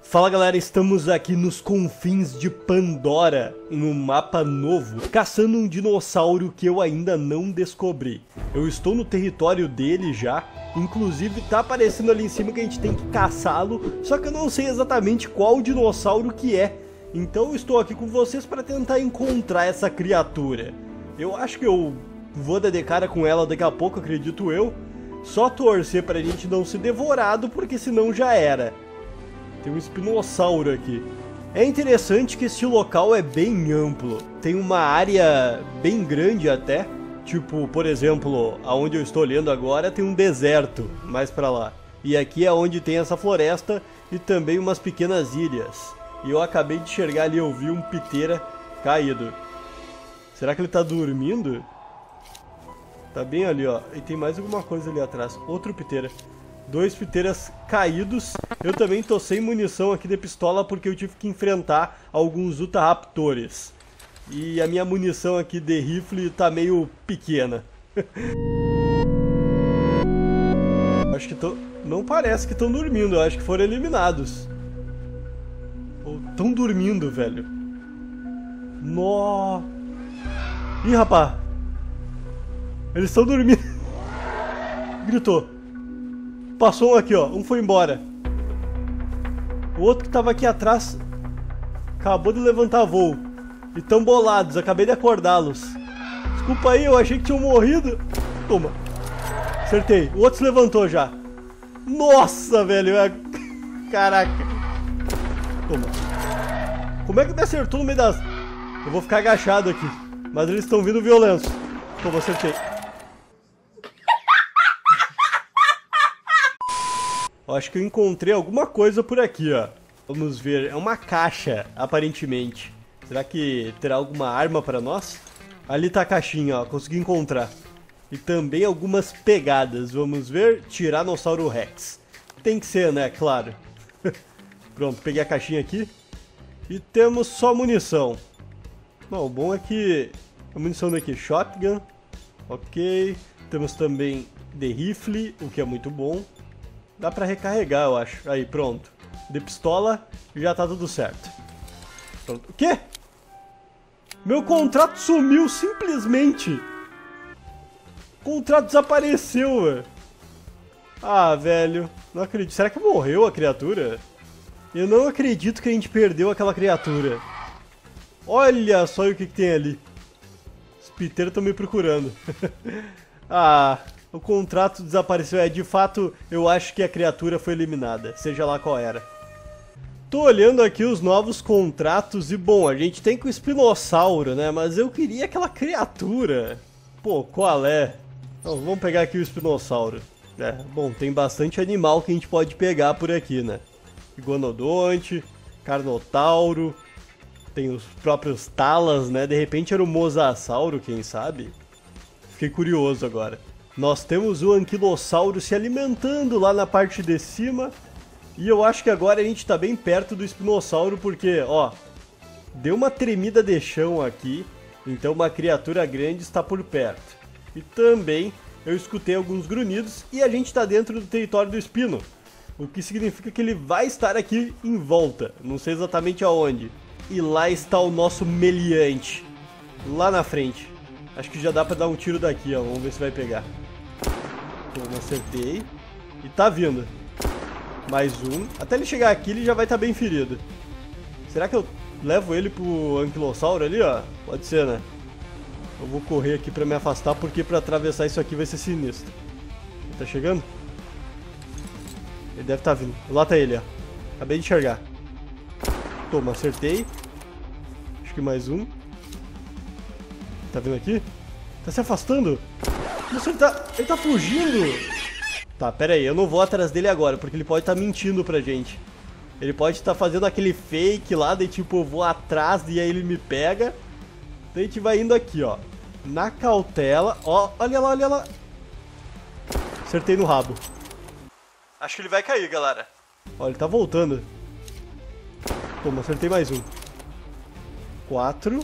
Fala galera, estamos aqui nos confins de Pandora, em um mapa novo, caçando um dinossauro que eu ainda não descobri. Eu estou no território dele já, inclusive tá aparecendo ali em cima que a gente tem que caçá-lo, só que eu não sei exatamente qual dinossauro que é. Então eu estou aqui com vocês para tentar encontrar essa criatura. Eu acho que eu vou dar de cara com ela daqui a pouco, acredito eu. Só torcer pra gente não ser devorado, porque senão já era. Tem um espinossauro aqui. É interessante que este local é bem amplo. Tem uma área bem grande até. Tipo, por exemplo, aonde eu estou olhando agora tem um deserto mais pra lá. E aqui é onde tem essa floresta e também umas pequenas ilhas. E eu acabei de enxergar ali, eu vi um piteira caído. Será que ele tá dormindo? Tá bem ali, ó. E tem mais alguma coisa ali atrás. Outro piteira. 2 piteiras caídos. Eu também tô sem munição aqui de pistola porque eu tive que enfrentar alguns Utahraptores. E a minha munição aqui de rifle tá meio pequena. Acho que não parece que estão dormindo, eu acho que foram eliminados. Ou estão dormindo, velho. Nó. Ih, rapaz. Eles estão dormindo. Gritou. Passou um aqui, ó. Um foi embora. O outro que tava aqui atrás acabou de levantar voo. E tão bolados. Acabei de acordá-los. Desculpa aí, eu achei que tinham morrido. Toma. Acertei. O outro se levantou já. Nossa, velho. Caraca. Toma. Como é que me acertou no meio das... Eu vou ficar agachado aqui. Mas eles estão vindo violentos. Toma, acertei. Eu acho que eu encontrei alguma coisa por aqui, ó. Vamos ver. É uma caixa, aparentemente. Será que terá alguma arma pra nós? Ali tá a caixinha, ó. Consegui encontrar. E também algumas pegadas. Vamos ver. Tiranossauro Rex. Tem que ser, né? Claro. Pronto, peguei a caixinha aqui. E temos só munição. Bom, o bom é que... A munição daqui, shotgun. Ok. Temos também de rifle, o que é muito bom. Dá pra recarregar, eu acho. Aí, pronto. De pistola, já tá tudo certo. Pronto. O quê? Meu contrato sumiu, simplesmente. O contrato desapareceu, velho. Ah, velho. Não acredito. Será que morreu a criatura? Eu não acredito que a gente perdeu aquela criatura. Olha só o que tem ali. Os piteiros estão me procurando. Ah... O contrato desapareceu. De fato, eu acho que a criatura foi eliminada, seja lá qual era. Tô olhando aqui os novos contratos e, bom, a gente tem com o espinossauro, né? Mas eu queria aquela criatura. Pô, qual é? Então, vamos pegar aqui o espinossauro. Bom, tem bastante animal que a gente pode pegar por aqui, né? Iguanodonte, carnotauro, tem os próprios talas, né? De repente era o mosasauro, quem sabe? Fiquei curioso agora. Nós temos o anquilossauro se alimentando lá na parte de cima. E eu acho que agora a gente tá bem perto do espinossauro porque, ó, deu uma tremida de chão aqui. Então uma criatura grande está por perto. E também eu escutei alguns grunhidos e a gente tá dentro do território do espino. O que significa que ele vai estar aqui em volta. Não sei exatamente aonde. E lá está o nosso meliante. Lá na frente. Acho que já dá pra dar um tiro daqui, ó. Vamos ver se vai pegar. Não acertei. E tá vindo. Mais um. Até ele chegar aqui, ele já vai estar bem ferido. Será que eu levo ele pro anquilossauro ali, ó? Pode ser, né? Eu vou correr aqui pra me afastar, porque pra atravessar isso aqui vai ser sinistro. Ele tá chegando? Ele deve estar vindo. Lá tá ele, ó. Acabei de enxergar. Toma, acertei. Acho que mais um. Tá vindo aqui? Tá se afastando? Nossa, ele tá fugindo! Tá, pera aí, eu não vou atrás dele agora, porque ele pode estar mentindo pra gente. Ele pode estar fazendo aquele fake lá, de tipo, eu vou atrás e aí ele me pega. Então a gente vai indo aqui, ó. Na cautela. Ó, olha lá, olha lá. Acertei no rabo. Acho que ele vai cair, galera. Ó, ele tá voltando. Toma, acertei mais um. 4.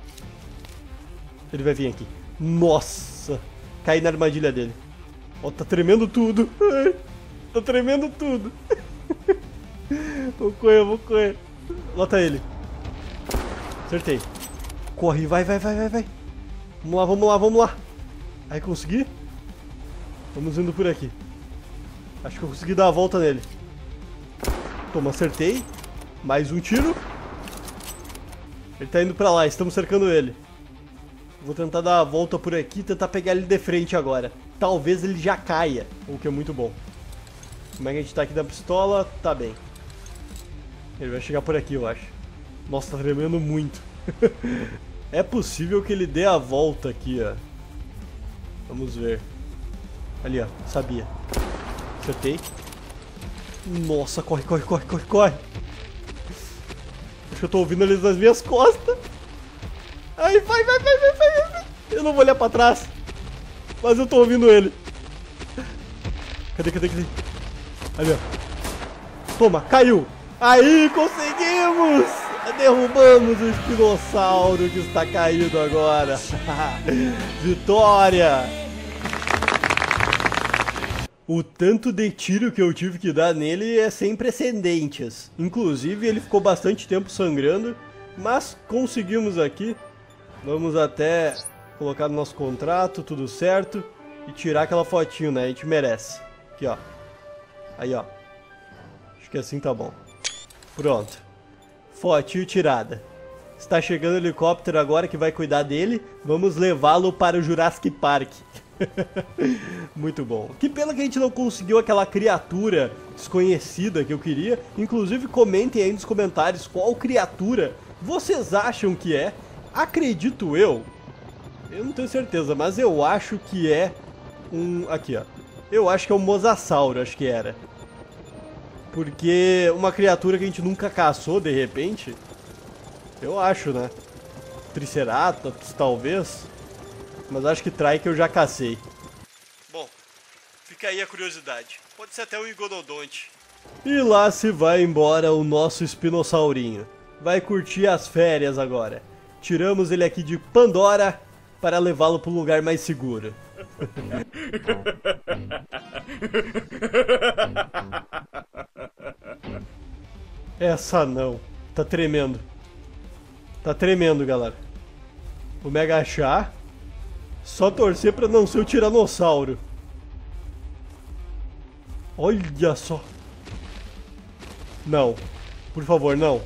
Ele vai vir aqui. Nossa! Caí na armadilha dele. Ó, tá tremendo tudo. Ai, tá tremendo tudo. Vou correr, eu vou correr. Lota ele. Acertei. Corre, vai, vai, vai, vai, vai. Vamos lá, vamos lá, vamos lá. Aí, consegui? Vamos indo por aqui. Acho que eu consegui dar a volta nele. Toma, acertei. Mais um tiro. Ele tá indo pra lá, estamos cercando ele. Vou tentar dar a volta por aqui e tentar pegar ele de frente agora. Talvez ele já caia, o que é muito bom. Como é que a gente tá aqui na pistola? Tá bem. Ele vai chegar por aqui, eu acho. Nossa, tá tremendo muito. É possível que ele dê a volta aqui, ó. Vamos ver. Ali, ó. Sabia. Acertei. Nossa, corre, corre, corre, corre, corre. Acho que eu tô ouvindo eles nas minhas costas. Ai, vai, vai, vai, vai, vai, vai. Eu não vou olhar pra trás. Mas eu tô ouvindo ele. Cadê, cadê, cadê? Ali, ó. Toma, caiu. Aí, conseguimos! Derrubamos o espinossauro que está caído agora. Vitória! O tanto de tiro que eu tive que dar nele é sem precedentes. Inclusive, ele ficou bastante tempo sangrando, mas conseguimos aqui. Vamos até colocar no nosso contrato, tudo certo, e tirar aquela fotinho, né? A gente merece. Aqui, ó. Aí, ó. Acho que assim tá bom. Pronto. Fotinho tirada. Está chegando o helicóptero agora que vai cuidar dele. Vamos levá-lo para o Jurassic Park. Muito bom. Que pena que a gente não conseguiu aquela criatura desconhecida que eu queria. Inclusive, comentem aí nos comentários qual criatura vocês acham que é. Acredito eu não tenho certeza, mas eu acho que é um... Aqui, ó. Eu acho que é um mosasauro, acho que era. Porque uma criatura que a gente nunca caçou, de repente. Eu acho, né? Triceratops, talvez. Mas acho que Trike eu já cacei. Bom, fica aí a curiosidade. Pode ser até um Iguanodonte. E lá se vai embora o nosso espinossaurinho. Vai curtir as férias agora. Tiramos ele aqui de Pandora para levá-lo para um lugar mais seguro. Essa não. Tá tremendo. Tá tremendo, galera. Vou me agachar. Só torcer pra não ser o tiranossauro. Olha só. Não. Por favor, não.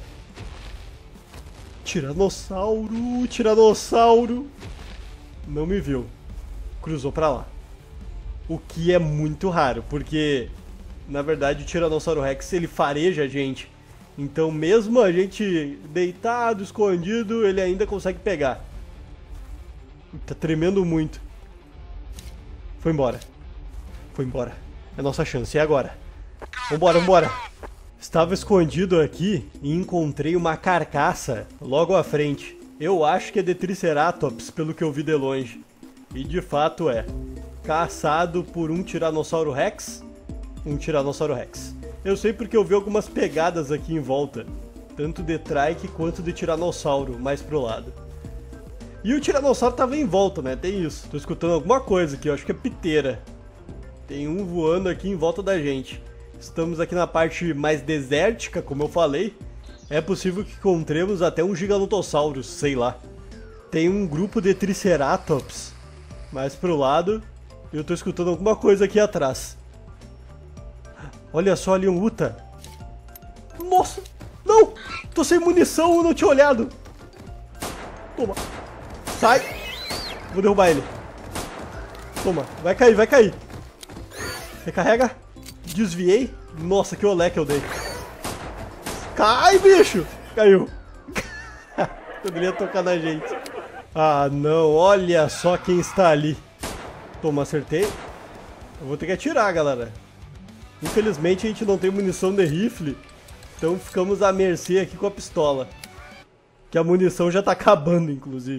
Tiranossauro, tiranossauro. Não me viu. Cruzou pra lá. O que é muito raro, porque na verdade o Tiranossauro Rex ele fareja a gente. Então mesmo a gente deitado, escondido, ele ainda consegue pegar. Tá tremendo muito. Foi embora. Foi embora. É a nossa chance, é agora. Vambora, vambora. Estava escondido aqui e encontrei uma carcaça logo à frente. Eu acho que é de Triceratops, pelo que eu vi de longe. E de fato é. Caçado por um Tiranossauro Rex. Um Tiranossauro Rex. Eu sei porque eu vi algumas pegadas aqui em volta. Tanto de Trike quanto de Tiranossauro, mais pro lado. E o Tiranossauro tava em volta, né? Tem isso. Tô escutando alguma coisa aqui, eu acho que é piteira. Tem um voando aqui em volta da gente. Estamos aqui na parte mais desértica, como eu falei. É possível que encontremos até um Giganotosaurus, sei lá. Tem um grupo de Triceratops mais pro lado. E eu tô escutando alguma coisa aqui atrás. Olha só ali um Uta. Nossa! Não! Tô sem munição, eu não tinha olhado. Toma. Sai. Vou derrubar ele. Toma. Vai cair, vai cair. Recarrega. Desviei. Nossa, que olé que eu dei. Cai, bicho! Caiu. Poderia tocar na gente. Ah, não. Olha só quem está ali. Toma, acertei. Eu vou ter que atirar, galera. Infelizmente a gente não tem munição de rifle. Então ficamos à mercê aqui com a pistola. Que a munição já tá acabando, inclusive.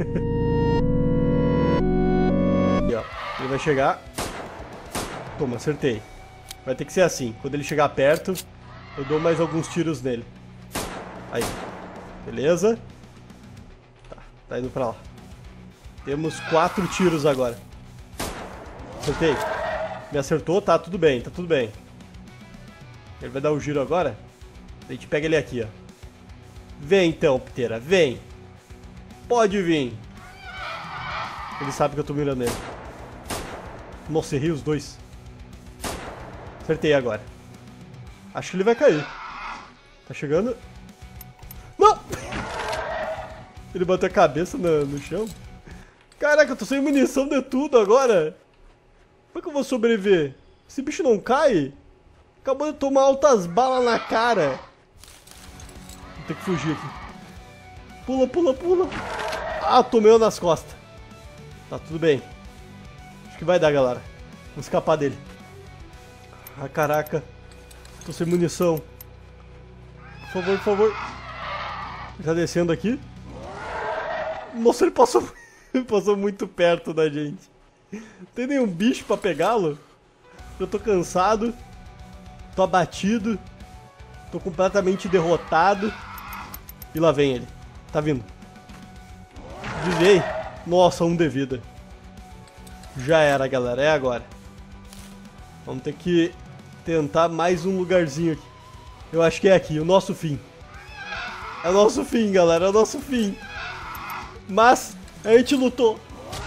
Aqui, ó. Ele vai chegar. Toma, acertei. Vai ter que ser assim. Quando ele chegar perto, eu dou mais alguns tiros nele. Aí. Beleza. Tá indo pra lá. Temos 4 tiros agora. Acertei. Me acertou, tá tudo bem, tá tudo bem. Ele vai dar o giro agora? A gente pega ele aqui, ó. Vem então, Pteira, vem. Pode vir. Ele sabe que eu tô mirando ele. Nossa, errei os dois. Acertei agora. Acho que ele vai cair. Tá chegando. Não! Ele bateu a cabeça no chão. Caraca, eu tô sem munição de tudo agora. Como é que eu vou sobreviver? Esse bicho não cai? Acabou de tomar altas balas na cara. Vou ter que fugir aqui. Pula, pula, pula. Ah, tomei uma nas costas. Tá tudo bem. Acho que vai dar, galera. Vamos escapar dele. Ah, caraca. Tô sem munição. Por favor, por favor. Ele tá descendo aqui. Nossa, ele passou muito perto da gente. Não tem nenhum bicho pra pegá-lo. Eu tô cansado. Tô abatido. Tô completamente derrotado. E lá vem ele. Tá vindo. Desviei. Nossa, 1 de vida. Já era, galera. É agora. Vamos ter que tentar mais um lugarzinho aqui. Eu acho que é aqui. O nosso fim. É o nosso fim, galera. É o nosso fim. Mas a gente lutou.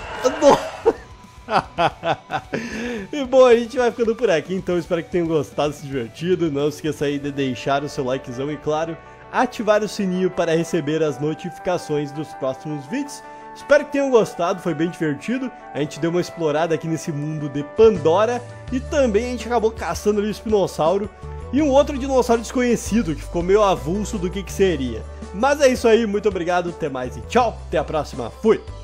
E bom, a gente vai ficando por aqui. Então espero que tenham gostado, se divertido. Não se esqueça aí de deixar o seu likezão e, claro, ativar o sininho para receber as notificações dos próximos vídeos. Espero que tenham gostado, foi bem divertido. A gente deu uma explorada aqui nesse mundo de Pandora. E também a gente acabou caçando ali o espinossauro e um outro dinossauro desconhecido, que ficou meio avulso do que seria. Mas é isso aí, muito obrigado, até mais e tchau, até a próxima, fui!